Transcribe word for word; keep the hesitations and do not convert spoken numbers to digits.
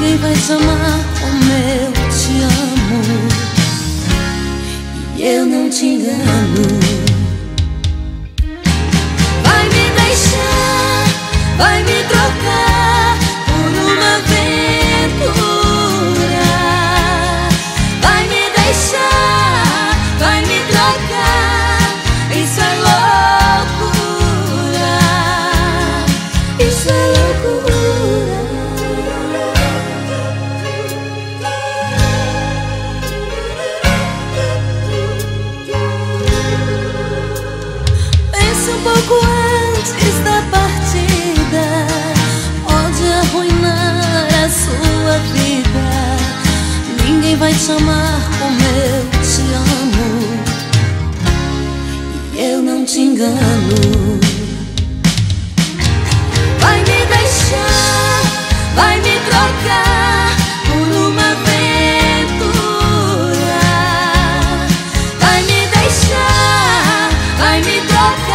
Ninguém vai te amar como eu te amo, e eu não te engano. Vai me deixar, vai me trocar por uma aventura. Vai me deixar, vai me trocar. Isso é loucura, isso é loucura. Pense um pouco antes da partida, pode arruinar a sua vida. Ninguém vai te amar como eu te amo, e eu não te engano. Vai me deixar, vai me trocar por uma aventura. Vai me deixar, vai me trocar.